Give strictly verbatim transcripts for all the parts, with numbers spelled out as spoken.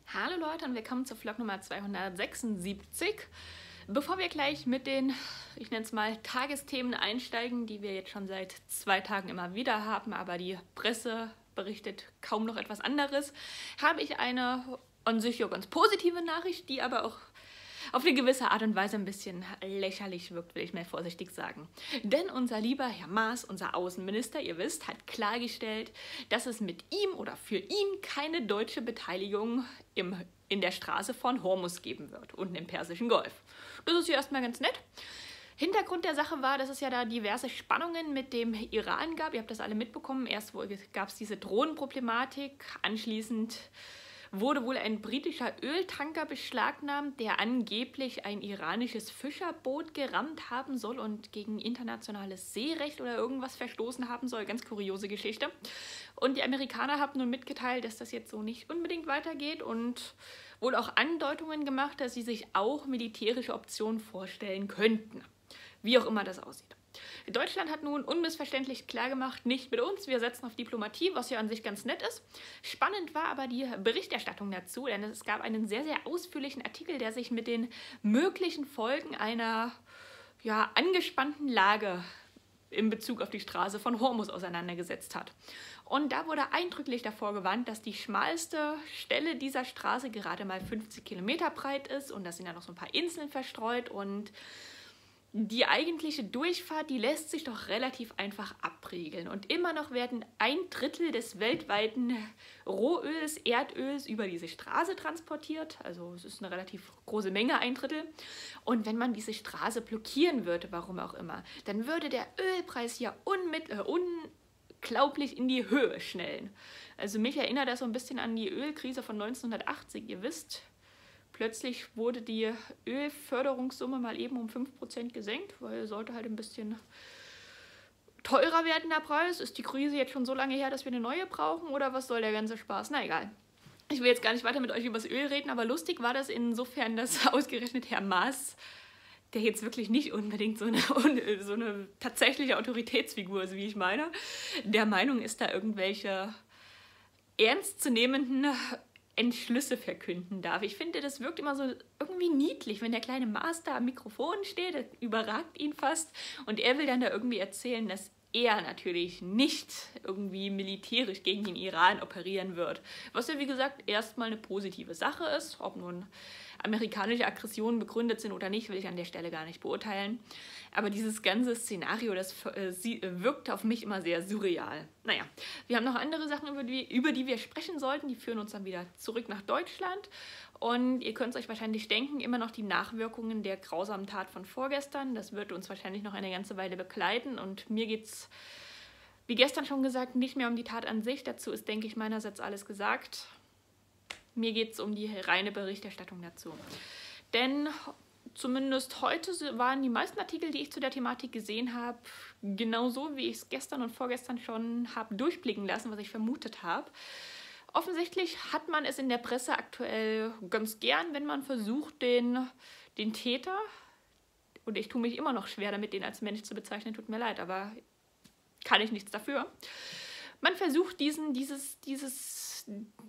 Hallo Leute und willkommen zu Vlog Nummer zweihundertsechsundsiebzig. Bevor wir gleich mit den, ich nenne es mal, Tagesthemen einsteigen, die wir jetzt schon seit zwei Tagen immer wieder haben, aber die Presse berichtet kaum noch etwas anderes, habe ich eine an sich ja ganz positive Nachricht, die aber auch auf eine gewisse Art und Weise ein bisschen lächerlich wirkt, will ich mal vorsichtig sagen. Denn unser lieber Herr Maas, unser Außenminister, ihr wisst, hat klargestellt, dass es mit ihm oder für ihn keine deutsche Beteiligung im, in der Straße von Hormuz geben wird, unten im Persischen Golf. Das ist ja erstmal ganz nett. Hintergrund der Sache war, dass es ja da diverse Spannungen mit dem Iran gab. Ihr habt das alle mitbekommen. Erst gab es diese Drohnenproblematik, anschließend wurde wohl ein britischer Öltanker beschlagnahmt, der angeblich ein iranisches Fischerboot gerammt haben soll und gegen internationales Seerecht oder irgendwas verstoßen haben soll. Ganz kuriose Geschichte. Und die Amerikaner haben nun mitgeteilt, dass das jetzt so nicht unbedingt weitergeht und wohl auch Andeutungen gemacht, dass sie sich auch militärische Optionen vorstellen könnten. Wie auch immer das aussieht. Deutschland hat nun unmissverständlich klargemacht, nicht mit uns, wir setzen auf Diplomatie, was ja an sich ganz nett ist. Spannend war aber die Berichterstattung dazu, denn es gab einen sehr, sehr ausführlichen Artikel, der sich mit den möglichen Folgen einer ja, angespannten Lage in Bezug auf die Straße von Hormuz auseinandergesetzt hat. Und da wurde eindrücklich davor gewarnt, dass die schmalste Stelle dieser Straße gerade mal fünfzig Kilometer breit ist und da sind ja noch so ein paar Inseln verstreut und die eigentliche Durchfahrt, die lässt sich doch relativ einfach abriegeln. Und immer noch werden ein Drittel des weltweiten Rohöls, Erdöls über diese Straße transportiert. Also es ist eine relativ große Menge, ein Drittel. Und wenn man diese Straße blockieren würde, warum auch immer, dann würde der Ölpreis ja unmit äh, unglaublich in die Höhe schnellen. Also mich erinnert das so ein bisschen an die Ölkrise von neunzehnhundertachtzig, ihr wisst. Plötzlich wurde die Ölförderungssumme mal eben um fünf Prozent gesenkt, weil sollte halt ein bisschen teurer werden der Preis. Ist die Krise jetzt schon so lange her, dass wir eine neue brauchen oder was soll der ganze Spaß? Na egal. Ich will jetzt gar nicht weiter mit euch über das Öl reden, aber lustig war das insofern, dass ausgerechnet Herr Maas, der jetzt wirklich nicht unbedingt so eine, so eine tatsächliche Autoritätsfigur ist, wie ich meine, der Meinung ist, da irgendwelche ernstzunehmenden Entschlüsse verkünden darf. Ich finde, das wirkt immer so irgendwie niedlich, wenn der kleine Maas da am Mikrofon steht, das überragt ihn fast und er will dann da irgendwie erzählen, dass er natürlich nicht irgendwie militärisch gegen den Iran operieren wird. Was ja, wie gesagt, erstmal eine positive Sache ist. Ob nun amerikanische Aggressionen begründet sind oder nicht, will ich an der Stelle gar nicht beurteilen. Aber dieses ganze Szenario, das äh, wirkt auf mich immer sehr surreal. Naja, wir haben noch andere Sachen, über die, über die wir sprechen sollten. Die führen uns dann wieder zurück nach Deutschland. Und ihr könnt es euch wahrscheinlich denken, immer noch die Nachwirkungen der grausamen Tat von vorgestern. Das wird uns wahrscheinlich noch eine ganze Weile begleiten. Und mir geht es, wie gestern schon gesagt, nicht mehr um die Tat an sich. Dazu ist, denke ich, meinerseits alles gesagt. Mir geht es um die reine Berichterstattung dazu. Denn zumindest heute waren die meisten Artikel, die ich zu der Thematik gesehen habe, genauso, wie ich es gestern und vorgestern schon habe durchblicken lassen, was ich vermutet habe. Offensichtlich hat man es in der Presse aktuell ganz gern, wenn man versucht, den, den Täter, und ich tue mich immer noch schwer damit, den als Mensch zu bezeichnen, tut mir leid, aber kann ich nichts dafür. Man versucht diesen, dieses, dieses,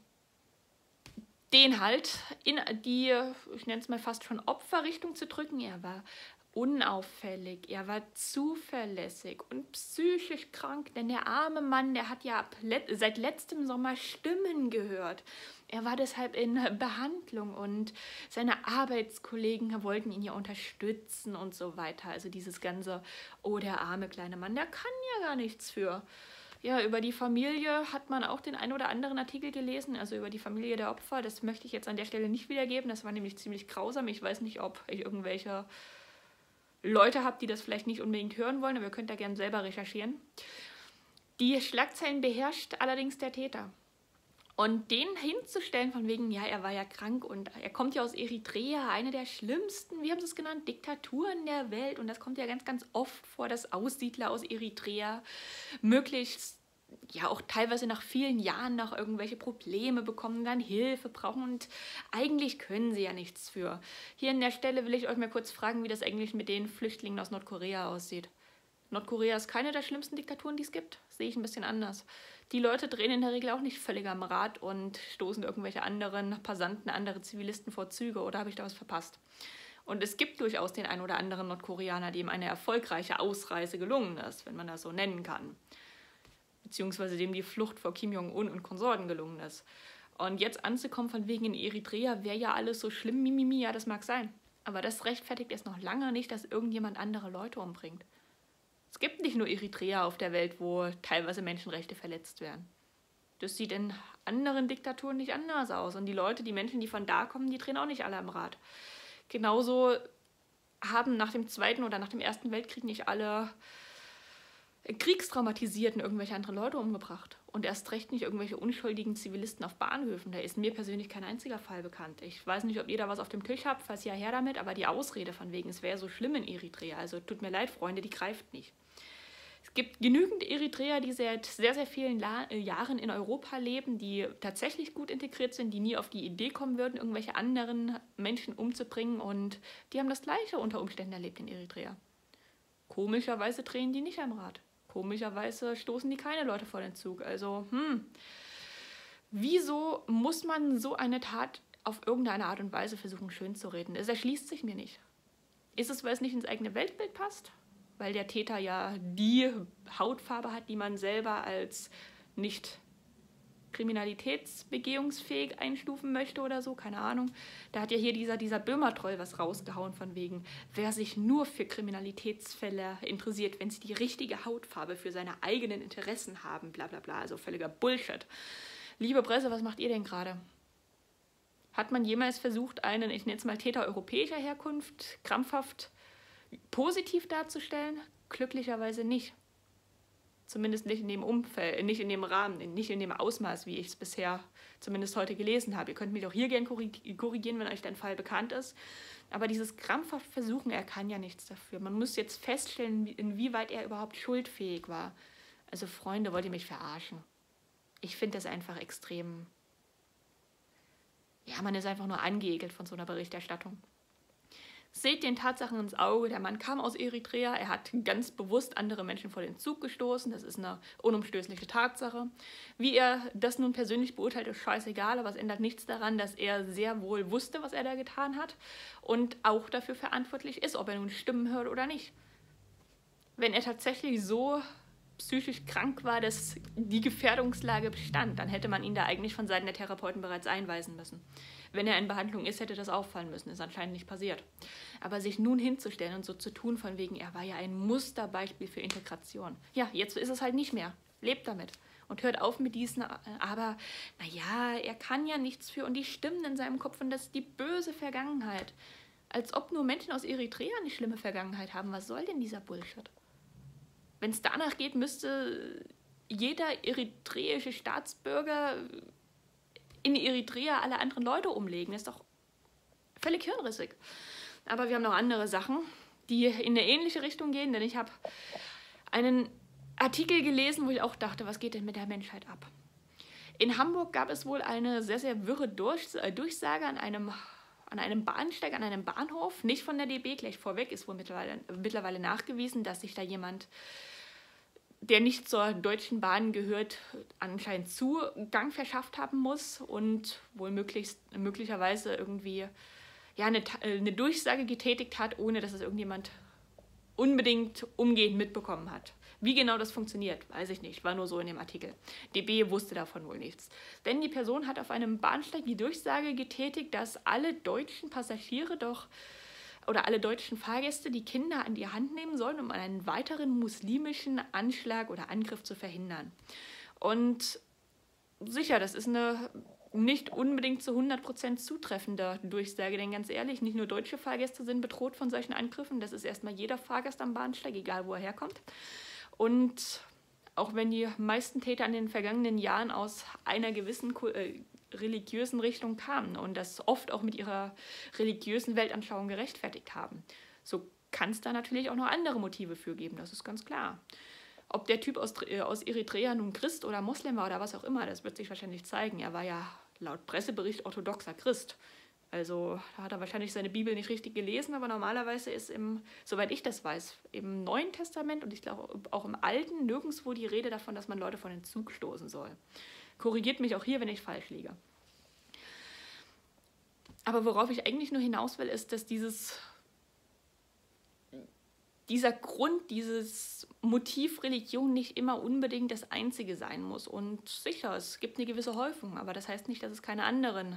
den halt in die, ich nenne es mal fast schon Opferrichtung zu drücken. Er war unauffällig, er war zuverlässig und psychisch krank, denn der arme Mann, der hat ja ab let seit letztem Sommer Stimmen gehört. Er war deshalb in Behandlung und seine Arbeitskollegen wollten ihn ja unterstützen und so weiter. Also dieses ganze, oh, der arme kleine Mann, der kann ja gar nichts für. Ja, über die Familie hat man auch den ein oder anderen Artikel gelesen, also über die Familie der Opfer. Das möchte ich jetzt an der Stelle nicht wiedergeben, das war nämlich ziemlich grausam. Ich weiß nicht, ob ich irgendwelche Leute habt, die das vielleicht nicht unbedingt hören wollen, aber ihr könnt da gerne selber recherchieren. Die Schlagzeilen beherrscht allerdings der Täter. Und den hinzustellen von wegen, ja, er war ja krank und er kommt ja aus Eritrea, eine der schlimmsten, wie haben sie es genannt, Diktaturen der Welt. Und das kommt ja ganz, ganz oft vor, dass Aussiedler aus Eritrea möglichst, ja auch teilweise nach vielen Jahren noch irgendwelche Probleme bekommen, dann Hilfe brauchen und eigentlich können sie ja nichts für. Hier an der Stelle will ich euch mal kurz fragen, wie das eigentlich mit den Flüchtlingen aus Nordkorea aussieht. Nordkorea ist keine der schlimmsten Diktaturen, die es gibt, sehe ich ein bisschen anders. Die Leute drehen in der Regel auch nicht völlig am Rad und stoßen irgendwelche anderen Passanten, andere Zivilisten vor Züge, oder habe ich da was verpasst? Und es gibt durchaus den einen oder anderen Nordkoreaner, dem eine erfolgreiche Ausreise gelungen ist, wenn man das so nennen kann. Beziehungsweise dem die Flucht vor Kim Jong-un und Konsorten gelungen ist. Und jetzt anzukommen von wegen in Eritrea, wäre ja alles so schlimm, mimimi, ja, das mag sein. Aber das rechtfertigt jetzt noch lange nicht, dass irgendjemand andere Leute umbringt. Es gibt nicht nur Eritrea auf der Welt, wo teilweise Menschenrechte verletzt werden. Das sieht in anderen Diktaturen nicht anders aus. Und die Leute, die Menschen, die von da kommen, die drehen auch nicht alle am Rad. Genauso haben nach dem Zweiten oder nach dem Ersten Weltkrieg nicht alle Kriegstraumatisierten irgendwelche anderen Leute umgebracht. Und erst recht nicht irgendwelche unschuldigen Zivilisten auf Bahnhöfen. Da ist mir persönlich kein einziger Fall bekannt. Ich weiß nicht, ob ihr da was auf dem Tisch habt, falls ja, her damit, aber die Ausrede von wegen, es wäre so schlimm in Eritrea, also tut mir leid, Freunde, die greift nicht. Es gibt genügend Eritreer, die seit sehr, sehr vielen La- äh, Jahren in Europa leben, die tatsächlich gut integriert sind, die nie auf die Idee kommen würden, irgendwelche anderen Menschen umzubringen, und die haben das Gleiche unter Umständen erlebt in Eritrea. Komischerweise drehen die nicht am Rad. Komischerweise stoßen die keine Leute vor den Zug. Also, hm, wieso muss man so eine Tat auf irgendeine Art und Weise versuchen, schön zu reden? Es erschließt sich mir nicht. Ist es, weil es nicht ins eigene Weltbild passt? Weil der Täter ja die Hautfarbe hat, die man selber als nicht kriminalitätsbegehungsfähig einstufen möchte oder so, keine Ahnung. Da hat ja hier dieser, dieser Böhmer-Troll was rausgehauen von wegen, wer sich nur für Kriminalitätsfälle interessiert, wenn sie die richtige Hautfarbe für seine eigenen Interessen haben, bla bla bla, also völliger Bullshit. Liebe Presse, was macht ihr denn gerade? Hat man jemals versucht, einen, ich nenne es mal Täter europäischer Herkunft, krampfhaft positiv darzustellen? Glücklicherweise nicht. Zumindest nicht in dem Umfeld, nicht in dem Rahmen, nicht in dem Ausmaß, wie ich es bisher zumindest heute gelesen habe. Ihr könnt mich auch hier gern korrigieren, wenn euch dein Fall bekannt ist. Aber dieses krampfhaft Versuchen, er kann ja nichts dafür. Man muss jetzt feststellen, inwieweit er überhaupt schuldfähig war. Also Freunde, wollt ihr mich verarschen? Ich finde das einfach extrem... Ja, man ist einfach nur angeekelt von so einer Berichterstattung. Seht den Tatsachen ins Auge, der Mann kam aus Eritrea, er hat ganz bewusst andere Menschen vor den Zug gestoßen, das ist eine unumstößliche Tatsache. Wie er das nun persönlich beurteilt, ist scheißegal, aber es ändert nichts daran, dass er sehr wohl wusste, was er da getan hat und auch dafür verantwortlich ist, ob er nun Stimmen hört oder nicht. Wenn er tatsächlich so psychisch krank war, dass die Gefährdungslage bestand, dann hätte man ihn da eigentlich von Seiten der Therapeuten bereits einweisen müssen. Wenn er in Behandlung ist, hätte das auffallen müssen. Ist anscheinend nicht passiert. Aber sich nun hinzustellen und so zu tun von wegen, er war ja ein Musterbeispiel für Integration. Ja, jetzt ist es halt nicht mehr. Lebt damit. Und hört auf mit diesen, aber naja, er kann ja nichts für. Und die Stimmen in seinem Kopf, und das ist die böse Vergangenheit. Als ob nur Menschen aus Eritrea eine schlimme Vergangenheit haben. Was soll denn dieser Bullshit? Wenn es danach geht, müsste jeder eritreische Staatsbürger in Eritrea alle anderen Leute umlegen. Das ist doch völlig hirnrissig. Aber wir haben noch andere Sachen, die in eine ähnliche Richtung gehen, denn ich habe einen Artikel gelesen, wo ich auch dachte, was geht denn mit der Menschheit ab? In Hamburg gab es wohl eine sehr, sehr wirre Durch äh, Durchsage an einem, an einem Bahnsteig, an einem Bahnhof, nicht von der D B, gleich vorweg, ist wohl mittlerweile, mittlerweile nachgewiesen, dass sich da jemand, der nicht zur Deutschen Bahn gehört, anscheinend Zugang verschafft haben muss und wohl möglichst, möglicherweise irgendwie ja, eine, eine Durchsage getätigt hat, ohne dass es irgendjemand unbedingt umgehend mitbekommen hat. Wie genau das funktioniert, weiß ich nicht, war nur so in dem Artikel. D B wusste davon wohl nichts. Denn die Person hat auf einem Bahnsteig die Durchsage getätigt, dass alle deutschen Passagiere doch oder alle deutschen Fahrgäste die Kinder an die Hand nehmen sollen, um einen weiteren muslimischen Anschlag oder Angriff zu verhindern. Und sicher, das ist eine nicht unbedingt zu hundert Prozent zutreffende Durchsage, denn ganz ehrlich, nicht nur deutsche Fahrgäste sind bedroht von solchen Angriffen, das ist erstmal jeder Fahrgast am Bahnsteig, egal wo er herkommt. Und auch wenn die meisten Täter in den vergangenen Jahren aus einer gewissen äh, religiösen Richtung kamen und das oft auch mit ihrer religiösen Weltanschauung gerechtfertigt haben. So kann es da natürlich auch noch andere Motive für geben, das ist ganz klar. Ob der Typ aus, äh, aus Eritrea nun Christ oder Moslem war oder was auch immer, das wird sich wahrscheinlich zeigen. Er war ja laut Pressebericht orthodoxer Christ. Also da hat er wahrscheinlich seine Bibel nicht richtig gelesen, aber normalerweise ist im, soweit ich das weiß, im Neuen Testament und ich glaube auch im Alten nirgendwo die Rede davon, dass man Leute vor den Zug stoßen soll. Korrigiert mich auch hier, wenn ich falsch liege. Aber worauf ich eigentlich nur hinaus will, ist, dass dieses, dieser Grund, dieses Motiv Religion nicht immer unbedingt das einzige sein muss. Und sicher, es gibt eine gewisse Häufung, aber das heißt nicht, dass es keine anderen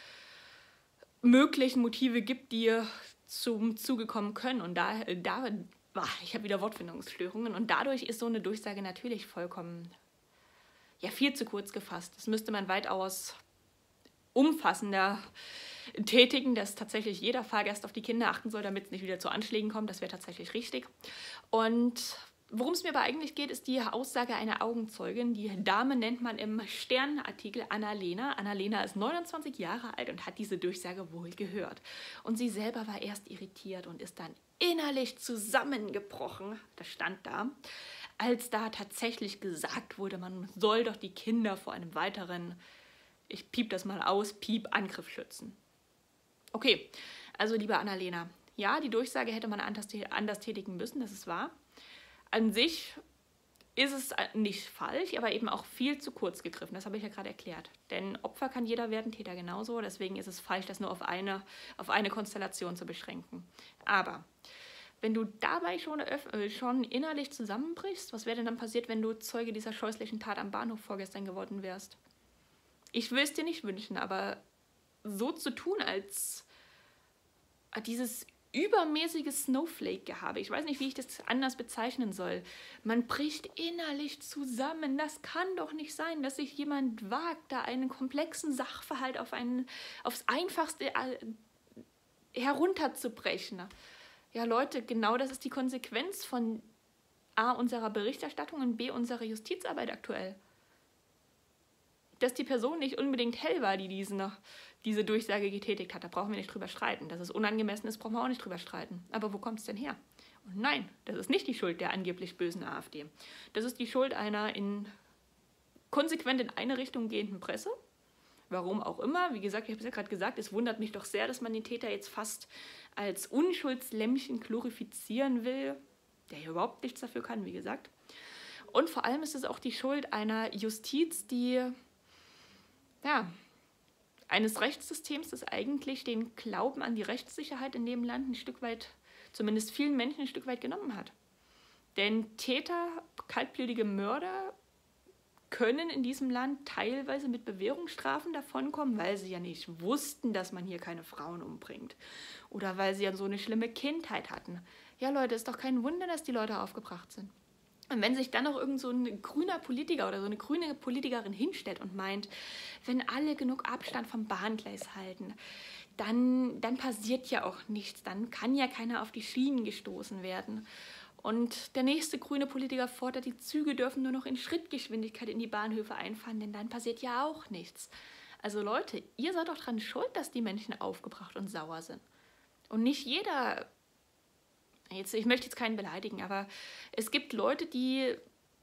möglichen Motive gibt, die zum Zuge kommen können. Und da, da ich habe wieder Wortfindungsstörungen und dadurch ist so eine Durchsage natürlich vollkommen, ja, viel zu kurz gefasst. Das müsste man weitaus umfassender tätigen, dass tatsächlich jeder Fahrgast auf die Kinder achten soll, damit es nicht wieder zu Anschlägen kommt. Das wäre tatsächlich richtig. Und worum es mir aber eigentlich geht, ist die Aussage einer Augenzeugin. Die Dame nennt man im Stern-Artikel Annalena. Annalena ist neunundzwanzig Jahre alt und hat diese Durchsage wohl gehört. Und sie selber war erst irritiert und ist dann innerlich zusammengebrochen, das stand da, als da tatsächlich gesagt wurde, man soll doch die Kinder vor einem weiteren, ich piep das mal aus, Piep, Angriff schützen. Okay, also liebe Annalena, ja, die Durchsage hätte man anders, anders tätigen müssen, das ist wahr. An sich ist es nicht falsch, aber eben auch viel zu kurz gegriffen. Das habe ich ja gerade erklärt. Denn Opfer kann jeder werden, Täter genauso. Deswegen ist es falsch, das nur auf eine, auf eine Konstellation zu beschränken. Aber wenn du dabei schon, schon innerlich zusammenbrichst, was wäre denn dann passiert, wenn du Zeuge dieser scheußlichen Tat am Bahnhof vorgestern geworden wärst? Ich will es dir nicht wünschen, aber so zu tun, als dieses übermäßige Snowflake-Gehabe. Ich weiß nicht, wie ich das anders bezeichnen soll. Man bricht innerlich zusammen. Das kann doch nicht sein, dass sich jemand wagt, da einen komplexen Sachverhalt auf einen, aufs Einfachste herunterzubrechen. Ja, Leute, genau das ist die Konsequenz von A, unserer Berichterstattung und B, unserer Justizarbeit aktuell. Dass die Person nicht unbedingt hell war, die diesen, diese Durchsage getätigt hat, da brauchen wir nicht drüber streiten. Dass es unangemessen ist, brauchen wir auch nicht drüber streiten. Aber wo kommt es denn her? Und nein, das ist nicht die Schuld der angeblich bösen AfD. Das ist die Schuld einer in konsequent in eine Richtung gehenden Presse. Warum auch immer. Wie gesagt, ich habe es ja gerade gesagt, es wundert mich doch sehr, dass man den Täter jetzt fast als Unschuldslämmchen glorifizieren will, der hier überhaupt nichts dafür kann, wie gesagt. Und vor allem ist es auch die Schuld einer Justiz, die ja, eines Rechtssystems, das eigentlich den Glauben an die Rechtssicherheit in dem Land ein Stück weit, zumindest vielen Menschen ein Stück weit genommen hat. Denn Täter, kaltblütige Mörder können in diesem Land teilweise mit Bewährungsstrafen davonkommen, weil sie ja nicht wussten, dass man hier keine Frauen umbringt. Oder weil sie ja so eine schlimme Kindheit hatten. Ja, Leute, ist doch kein Wunder, dass die Leute aufgebracht sind. Und wenn sich dann noch irgend so ein grüner Politiker oder so eine grüne Politikerin hinstellt und meint, wenn alle genug Abstand vom Bahngleis halten, dann, dann passiert ja auch nichts, dann kann ja keiner auf die Schienen gestoßen werden. Und der nächste grüne Politiker fordert, die Züge dürfen nur noch in Schrittgeschwindigkeit in die Bahnhöfe einfahren, denn dann passiert ja auch nichts. Also Leute, ihr seid doch dran schuld, dass die Menschen aufgebracht und sauer sind. Und nicht jeder... Jetzt, ich möchte jetzt keinen beleidigen, aber es gibt Leute, die,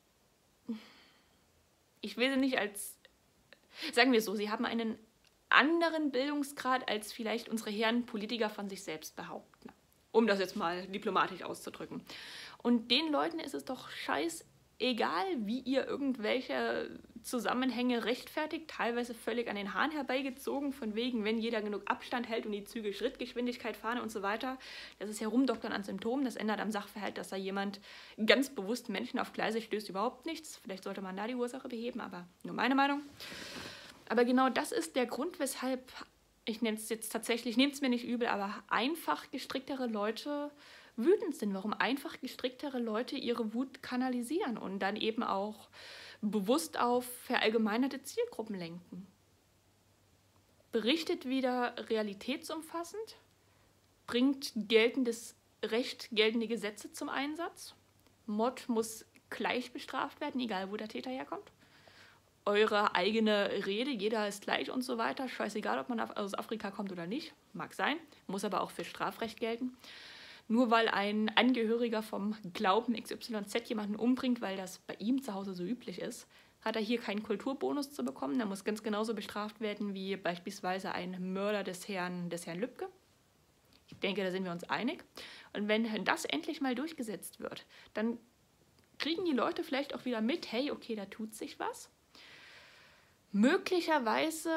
ich will sie nicht als, sagen wir so, sie haben einen anderen Bildungsgrad, als vielleicht unsere Herren Politiker von sich selbst behaupten. Um das jetzt mal diplomatisch auszudrücken. Und den Leuten ist es doch scheißegal, wie ihr irgendwelche Zusammenhänge rechtfertigt, teilweise völlig an den Haaren herbeigezogen, von wegen, wenn jeder genug Abstand hält und die Züge Schrittgeschwindigkeit fahren und so weiter. Das ist Herumdoktern an Symptomen, das ändert am Sachverhalt, dass da jemand ganz bewusst Menschen auf Gleise stößt, überhaupt nichts. Vielleicht sollte man da die Ursache beheben, aber nur meine Meinung. Aber genau das ist der Grund, weshalb, ich nenne es jetzt tatsächlich, nehmt es mir nicht übel, aber einfach gestricktere Leute wütend sind, warum einfach gestricktere Leute ihre Wut kanalisieren und dann eben auch bewusst auf verallgemeinerte Zielgruppen lenken. Berichtet wieder realitätsumfassend, bringt geltendes Recht, geltende Gesetze zum Einsatz. Mord muss gleich bestraft werden, egal wo der Täter herkommt. Eure eigene Rede, jeder ist gleich und so weiter, scheißegal, ob man aus Afrika kommt oder nicht, mag sein, muss aber auch für Strafrecht gelten. Nur weil ein Angehöriger vom Glauben X Y Z jemanden umbringt, weil das bei ihm zu Hause so üblich ist, hat er hier keinen Kulturbonus zu bekommen. Er muss ganz genauso bestraft werden wie beispielsweise ein Mörder des Herrn, des Herrn Lübcke. Ich denke, da sind wir uns einig. Und wenn das endlich mal durchgesetzt wird, dann kriegen die Leute vielleicht auch wieder mit, hey, okay, da tut sich was. Möglicherweise,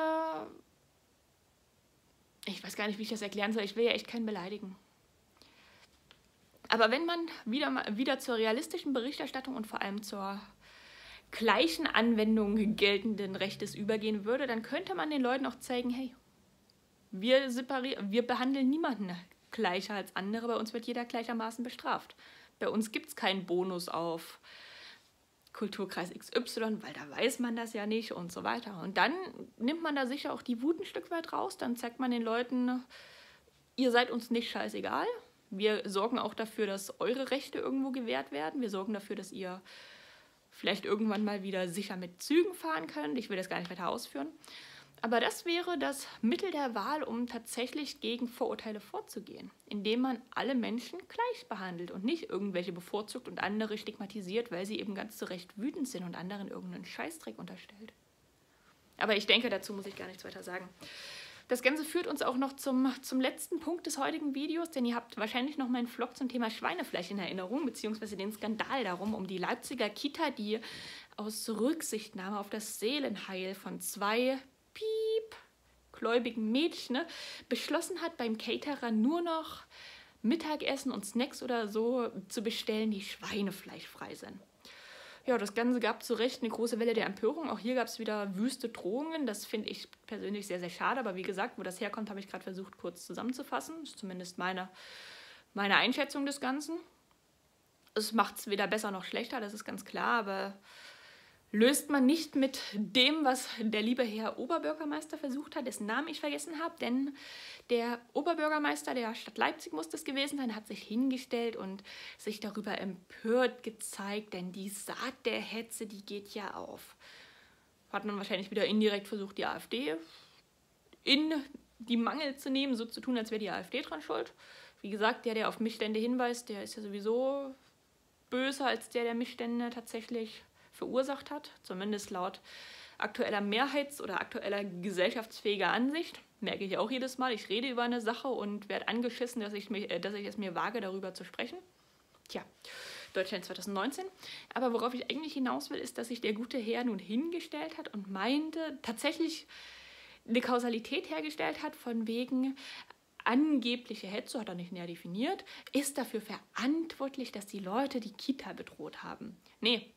ich weiß gar nicht, wie ich das erklären soll, ich will ja echt keinen beleidigen. Aber wenn man wieder, wieder zur realistischen Berichterstattung und vor allem zur gleichen Anwendung geltenden Rechtes übergehen würde, dann könnte man den Leuten auch zeigen, hey, wir, separieren, wir behandeln niemanden gleicher als andere, bei uns wird jeder gleichermaßen bestraft. Bei uns gibt es keinen Bonus auf Kulturkreis X Y, weil da weiß man das ja nicht und so weiter. Und dann nimmt man da sicher auch die Wut ein Stück weit raus, dann zeigt man den Leuten, ihr seid uns nicht scheißegal. Wir sorgen auch dafür, dass eure Rechte irgendwo gewährt werden. Wir sorgen dafür, dass ihr vielleicht irgendwann mal wieder sicher mit Zügen fahren könnt. Ich will das gar nicht weiter ausführen. Aber das wäre das Mittel der Wahl, um tatsächlich gegen Vorurteile vorzugehen, indem man alle Menschen gleich behandelt und nicht irgendwelche bevorzugt und andere stigmatisiert, weil sie eben ganz zu Recht wütend sind und anderen irgendeinen Scheißdreck unterstellt. Aber ich denke, dazu muss ich gar nichts weiter sagen. Das Ganze führt uns auch noch zum, zum letzten Punkt des heutigen Videos, denn ihr habt wahrscheinlich noch meinen Vlog zum Thema Schweinefleisch in Erinnerung, beziehungsweise den Skandal darum, um die Leipziger Kita, die aus Rücksichtnahme auf das Seelenheil von zwei Piep, gläubigen Mädchen ne, beschlossen hat, beim Caterer nur noch Mittagessen und Snacks oder so zu bestellen, die schweinefleischfrei sind. Ja, das Ganze gab zu Recht eine große Welle der Empörung. Auch hier gab es wieder wüste Drohungen. Das finde ich persönlich sehr, sehr schade. Aber wie gesagt, wo das herkommt, habe ich gerade versucht, kurz zusammenzufassen. Das ist zumindest meine, meine Einschätzung des Ganzen. Es macht es weder besser noch schlechter, das ist ganz klar. Aber löst man nicht mit dem, was der liebe Herr Oberbürgermeister versucht hat, dessen Namen ich vergessen habe. Denn der Oberbürgermeister der Stadt Leipzig muss das gewesen sein, hat sich hingestellt und sich darüber empört gezeigt, denn die Saat der Hetze, die geht ja auf. Hat man wahrscheinlich wieder indirekt versucht, die AfD in die Mangel zu nehmen, so zu tun, als wäre die AfD dran schuld. Wie gesagt, der, der auf Missstände hinweist, der ist ja sowieso böser als der, der Missstände tatsächlich verursacht hat, zumindest laut aktueller Mehrheits- oder aktueller gesellschaftsfähiger Ansicht. Merke ich auch jedes Mal, ich rede über eine Sache und werde angeschissen, dass ich, mich, äh, dass ich es mir wage, darüber zu sprechen. Tja, Deutschland zwanzig neunzehn. Aber worauf ich eigentlich hinaus will, ist, dass sich der gute Herr nun hingestellt hat und meinte, tatsächlich eine Kausalität hergestellt hat, von wegen angebliche Hetze, hat er nicht näher definiert, ist dafür verantwortlich, dass die Leute die Kita bedroht haben. Nee.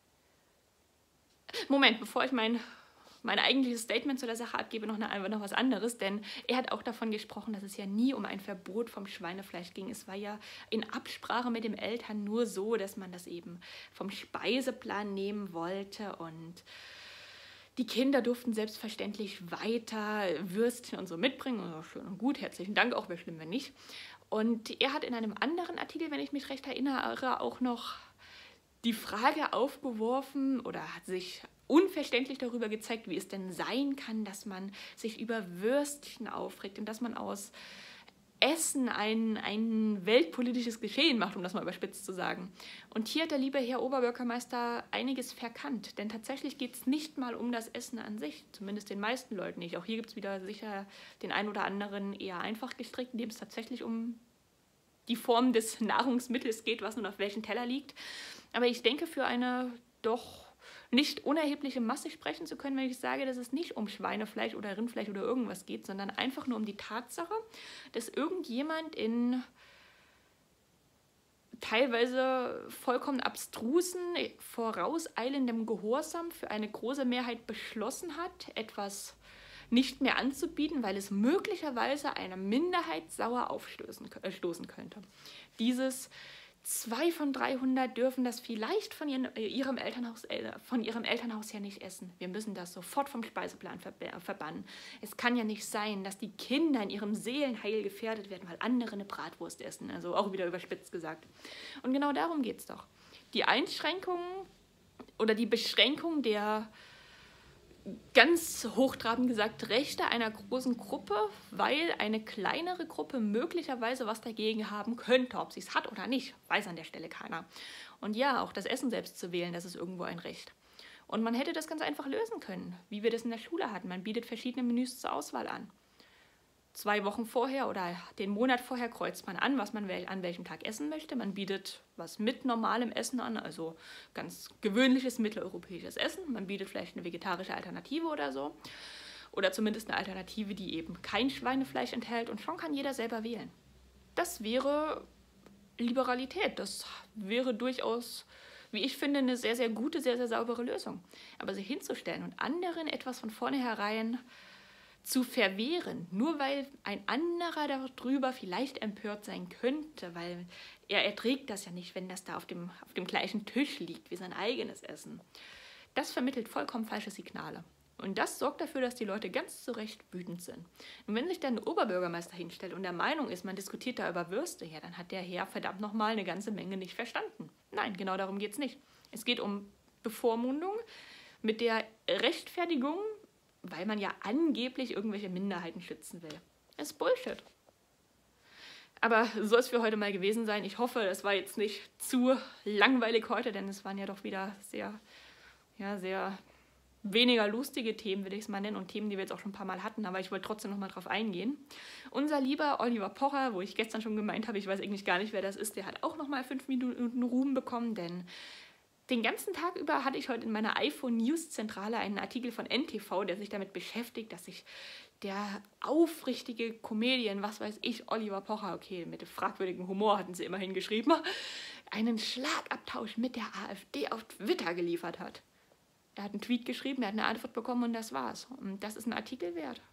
Moment, bevor ich mein, mein eigentliches Statement zu der Sache abgebe, noch, eine, noch was anderes, denn er hat auch davon gesprochen, dass es ja nie um ein Verbot vom Schweinefleisch ging. Es war ja in Absprache mit den Eltern nur so, dass man das eben vom Speiseplan nehmen wollte und die Kinder durften selbstverständlich weiter Würstchen und so mitbringen. Also schön und gut, herzlichen Dank, auch wäre schlimm, wenn nicht. Und er hat in einem anderen Artikel, wenn ich mich recht erinnere, auch noch die Frage aufgeworfen oder hat sich unverständlich darüber gezeigt, wie es denn sein kann, dass man sich über Würstchen aufregt und dass man aus Essen ein, ein weltpolitisches Geschehen macht, um das mal überspitzt zu sagen. Und hier hat der liebe Herr Oberbürgermeister einiges verkannt, denn tatsächlich geht es nicht mal um das Essen an sich, zumindest den meisten Leuten nicht. Auch hier gibt es wieder sicher den einen oder anderen eher einfach gestrickten, dem es tatsächlich um die Form des Nahrungsmittels geht, was nun auf welchem Teller liegt. Aber ich denke, für eine doch nicht unerhebliche Masse sprechen zu können, wenn ich sage, dass es nicht um Schweinefleisch oder Rindfleisch oder irgendwas geht, sondern einfach nur um die Tatsache, dass irgendjemand in teilweise vollkommen abstrusen, vorauseilendem Gehorsam für eine große Mehrheit beschlossen hat, etwas nicht mehr anzubieten, weil es möglicherweise einer Minderheit sauer aufstoßen äh, stoßen könnte. Dieses Zwei von dreihundert dürfen das vielleicht von ihren, äh, ihrem Elternhaus, äh, von ihrem Elternhaus her nicht essen. Wir müssen das sofort vom Speiseplan verb- verbannen. Es kann ja nicht sein, dass die Kinder in ihrem Seelenheil gefährdet werden, weil andere eine Bratwurst essen. Also auch wieder überspitzt gesagt. Und genau darum geht es doch. Die Einschränkung oder die Beschränkung der ganz hochtrabend gesagt Rechte einer großen Gruppe, weil eine kleinere Gruppe möglicherweise was dagegen haben könnte. Ob sie es hat oder nicht, weiß an der Stelle keiner. Und ja, auch das Essen selbst zu wählen, das ist irgendwo ein Recht. Und man hätte das ganz einfach lösen können, wie wir das in der Schule hatten. Man bietet verschiedene Menüs zur Auswahl an. Zwei Wochen vorher oder den Monat vorher kreuzt man an, was man an welchem Tag essen möchte. Man bietet was mit normalem Essen an, also ganz gewöhnliches mitteleuropäisches Essen. Man bietet vielleicht eine vegetarische Alternative oder so. Oder zumindest eine Alternative, die eben kein Schweinefleisch enthält. Und schon kann jeder selber wählen. Das wäre Liberalität. Das wäre durchaus, wie ich finde, eine sehr, sehr gute, sehr, sehr saubere Lösung. Aber sich hinzustellen und anderen etwas von vornherein zu verwehren, nur weil ein anderer darüber vielleicht empört sein könnte, weil er erträgt das ja nicht, wenn das da auf dem, auf dem gleichen Tisch liegt wie sein eigenes Essen. Das vermittelt vollkommen falsche Signale. Und das sorgt dafür, dass die Leute ganz zu Recht wütend sind. Und wenn sich dann ein Oberbürgermeister hinstellt und der Meinung ist, man diskutiert da über Würste, ja, dann hat der Herr verdammt nochmal eine ganze Menge nicht verstanden. Nein, genau darum geht es nicht. Es geht um Bevormundung mit der Rechtfertigung, weil man ja angeblich irgendwelche Minderheiten schützen will. Das ist Bullshit. Aber soll es für heute mal gewesen sein. Ich hoffe, das war jetzt nicht zu langweilig heute, denn es waren ja doch wieder sehr, ja, sehr weniger lustige Themen, will ich es mal nennen, und Themen, die wir jetzt auch schon ein paar Mal hatten, aber ich wollte trotzdem noch mal drauf eingehen. Unser lieber Oliver Pocher, wo ich gestern schon gemeint habe, ich weiß eigentlich gar nicht, wer das ist, der hat auch noch mal fünf Minuten Ruhm bekommen, denn den ganzen Tag über hatte ich heute in meiner iPhone-News-Zentrale einen Artikel von N T V, der sich damit beschäftigt, dass sich der aufrichtige Comedian, was weiß ich, Oliver Pocher, okay, mit fragwürdigem Humor hatten sie immerhin geschrieben, einen Schlagabtausch mit der AfD auf Twitter geliefert hat. Er hat einen Tweet geschrieben, er hat eine Antwort bekommen und das war's. Und das ist ein Artikel wert.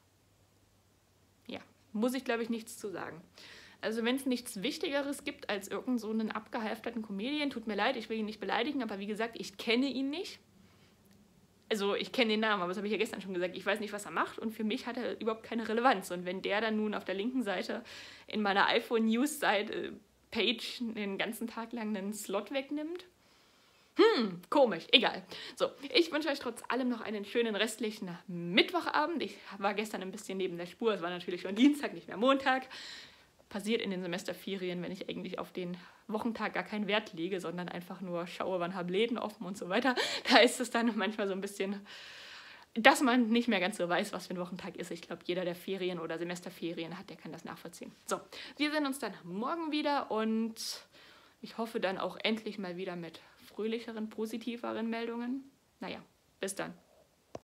Ja, muss ich, glaube ich, nichts zu sagen. Also wenn es nichts Wichtigeres gibt als irgend so einen abgehalfterten Comedian, tut mir leid, ich will ihn nicht beleidigen, aber wie gesagt, ich kenne ihn nicht. Also ich kenne den Namen, aber das habe ich ja gestern schon gesagt, ich weiß nicht, was er macht und für mich hat er überhaupt keine Relevanz. Und wenn der dann nun auf der linken Seite in meiner iPhone-News-Page den ganzen Tag lang einen Slot wegnimmt, Hm, komisch, egal. So, ich wünsche euch trotz allem noch einen schönen restlichen Mittwochabend. Ich war gestern ein bisschen neben der Spur, es war natürlich schon Dienstag, nicht mehr Montag. Passiert in den Semesterferien, wenn ich eigentlich auf den Wochentag gar keinen Wert lege, sondern einfach nur schaue, wann haben Läden offen und so weiter. Da ist es dann manchmal so ein bisschen, dass man nicht mehr ganz so weiß, was für ein Wochentag ist. Ich glaube, jeder, der Ferien oder Semesterferien hat, der kann das nachvollziehen. So, wir sehen uns dann morgen wieder und ich hoffe dann auch endlich mal wieder mit fröhlicheren, positiveren Meldungen. Naja, bis dann.